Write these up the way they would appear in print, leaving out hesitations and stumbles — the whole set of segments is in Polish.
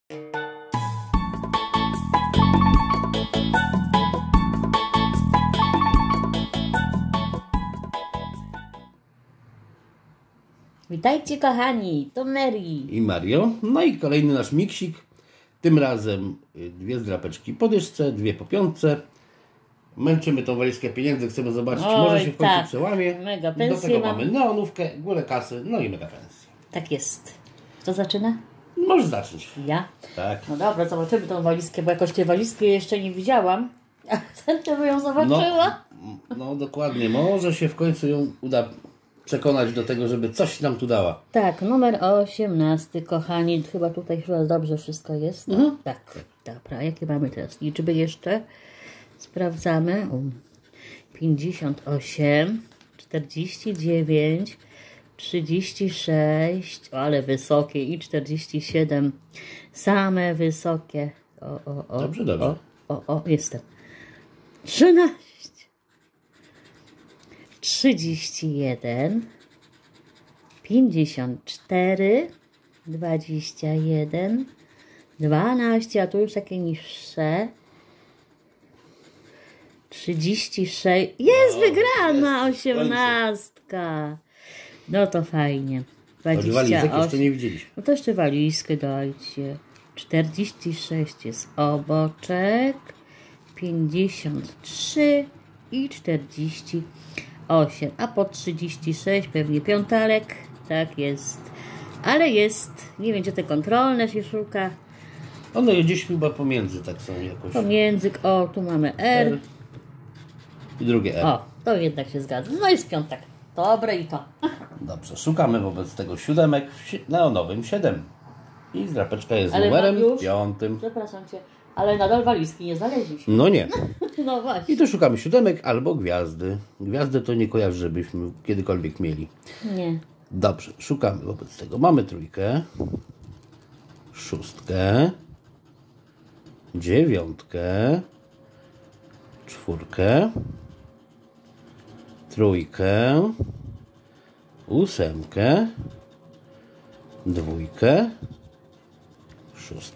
Witajcie kochani, to Mary i Mario. No i kolejny nasz miksik. Tym razem 2 zdrapeczki po dyszce, 2 po piątce. Męczymy tą walizkę pieniędzy, chcemy zobaczyć, czy może się w końcu przełamie. Mega do tego pensję mamy neonówkę, górę kasy, no i mega pensję. Tak jest. Kto zaczyna? Możesz zacząć. Ja? Tak. No dobra, zobaczymy tą walizkę, bo jakoś tej walizki jeszcze nie widziałam. A chętnie by ją zobaczyła. No dokładnie, może się w końcu ją uda przekonać do tego, żeby coś nam tu dała. Tak, numer 18, kochani. Chyba tutaj dobrze wszystko jest. Tak, dobra. Jakie mamy teraz liczby jeszcze? Sprawdzamy. 58, 49, 36, ale wysokie i 47. Same wysokie. Dobrze, dobrze. Jestem. 13. 31, 54, 21, 12, a tu już takie niższe. 36. Jest wygrana 18. No to fajnie. 28. Jeszcze nie widzieliśmy. No to jeszcze walizkę dajcie. 46 jest oboczek. 53 i 48. A po 36 pewnie piątalek. Tak jest. Ale jest. Nie wiem, gdzie te kontrolne się szuka. One gdzieś chyba pomiędzy tak są jakoś. Pomiędzy. O, tu mamy R. I drugie R. O, to jednak się zgadza. No jest piątek. Dobre i to. Dobrze, szukamy wobec tego siódemek w neonowym 7. I zdrapeczka jest Ale numerem już, 5. Przepraszam cię, ale nadal walizki nie znaleźliśmy. No nie. No właśnie. I tu szukamy siódemek albo gwiazdy. Gwiazdy to nie kojarzę, żebyśmy kiedykolwiek mieli. Nie. Dobrze, szukamy wobec tego. Mamy 3, 6, 9, 4, 3, 8, 2, 6,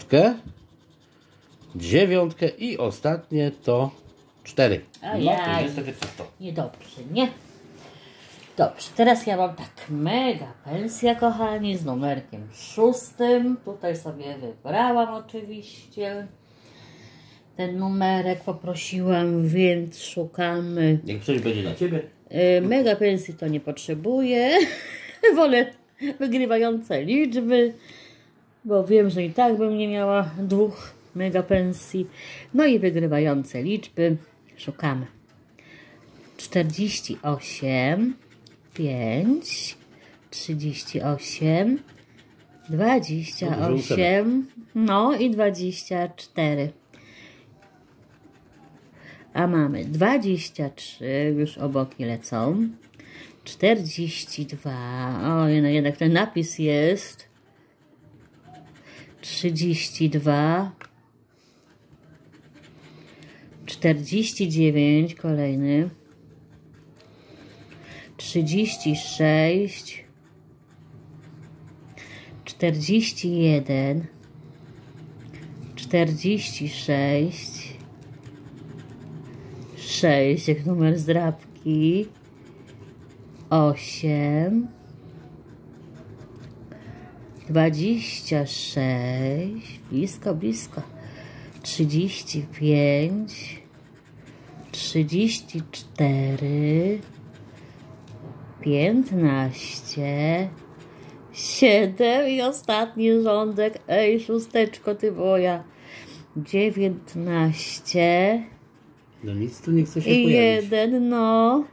9 i ostatnie to 4. No to jest takie czysto. Niedobrze, nie? Dobrze, teraz ja mam tak mega pensja, kochani, z numerkiem 6. Tutaj sobie wybrałam oczywiście ten numerek, poprosiłam, więc szukamy. Jak coś będzie dla Ciebie. Mega pensji to nie potrzebuję. Wolę wygrywające liczby, bo wiem, że i tak bym nie miała 2 mega pensji. No i wygrywające liczby szukamy. 48, 5, 38, 28, no i 24. A mamy 23, już oboki lecą. 42, o jednak ten napis jest. 32, 49, kolejny. 36, 41, 46, 6, jak numer zdrabki, 8, 26, blisko, 35, 34, 15, 7 i ostatni rządek, ej, 6, ty moja, 19, no nic tu nie chce się i pojawić. 1, no,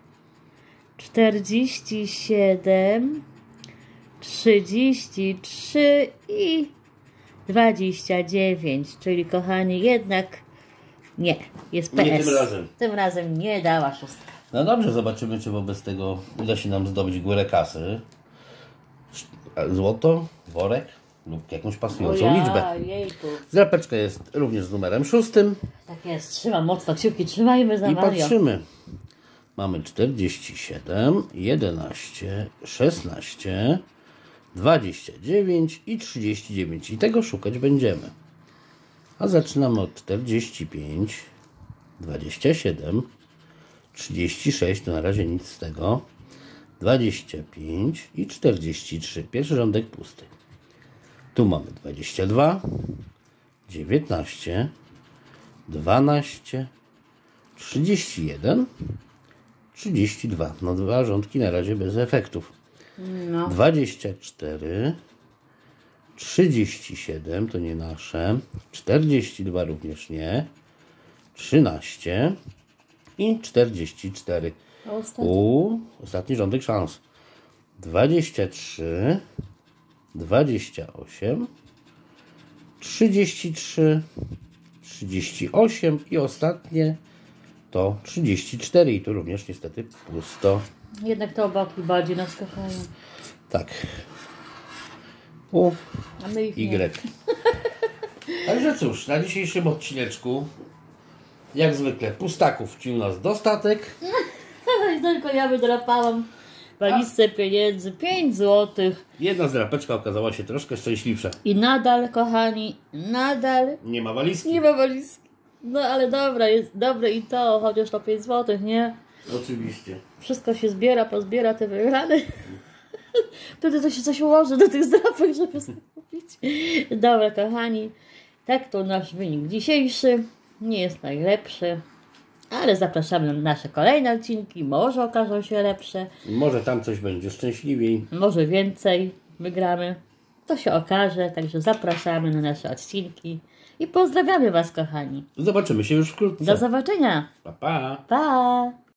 47, 33 i 29, czyli kochani, jednak nie, jest PS. Nie tym razem. Tym razem nie dała 6. No dobrze, zobaczymy, czy wobec tego uda się nam zdobyć górę kasy. Złoto, worek lub jakąś pasującą liczbę. Jejku. Zdrapeczka jest również z numerem 6. Tak jest, trzymam mocno kciuki, trzymajmy za I Mario. patrzymy. Mamy 47, 11, 16, 29 i 39. I tego szukać będziemy. A zaczynamy od 45, 27, 36, to na razie nic z tego, 25 i 43. Pierwszy rządek pusty. Tu mamy 22, 19, 12, 31, 32. No 2 rządki na razie bez efektów. No. 24, 37, to nie nasze, 42 również nie, 13 i 44. Ostatni rządek szans. 23, 28, 33, 38 i ostatnie to 34 i tu również niestety pusto. Jednak te boki bardziej nas kochają. Tak. U, A my ich nie. Y. Także cóż, na dzisiejszym odcineczku jak zwykle pustaków ci u nas dostatek. Tylko ja wydrapałam walizce pieniędzy 5 zł. Jedna zdrapeczka okazała się troszkę szczęśliwsza. I nadal, kochani, nadal Nie ma walizki. nie ma walizki. No ale dobra, jest dobre i to, chociaż to 5 zł, nie? Oczywiście. Wszystko się zbiera, pozbiera te wygrane. Wtedy to się coś ułoży do tych zdrapek, żeby sobie kupić. Dobra, kochani, tak to nasz wynik dzisiejszy. Nie jest najlepszy, ale zapraszamy na nasze kolejne odcinki. Może okażą się lepsze, Może tam coś będzie szczęśliwiej. może więcej wygramy. To się okaże, także zapraszamy na nasze odcinki i pozdrawiamy Was, kochani. Zobaczymy się już wkrótce. Do zobaczenia. Pa, pa. Pa!